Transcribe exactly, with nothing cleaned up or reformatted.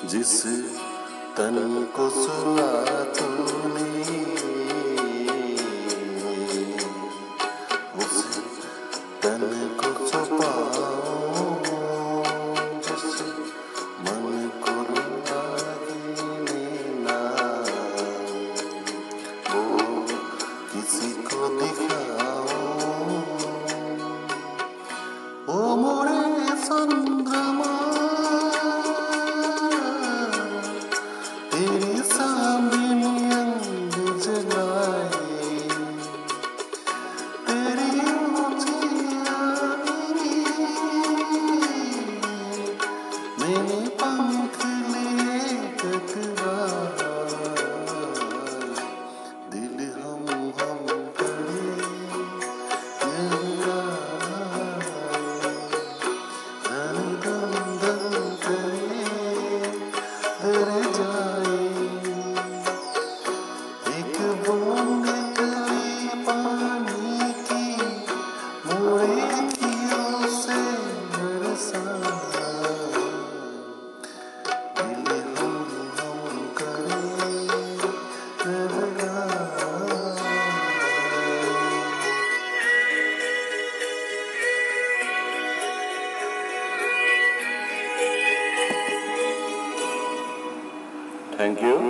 जिस तन को सुना तूने उस तन को छुपाऊं, जिस मन को लागे ना वो किसी को दिखाऊं। ओ मोरे चंद्रमा तेरी सामने अंग जलाए, तेरी मैंने पंख लिए टकराए, दिल हम हम करे धन धन धन करे धर जाए। एक बूंद कली पानी की मोरे अखियों से बरसाए, दिल हम हम करे घबराए। Thank you.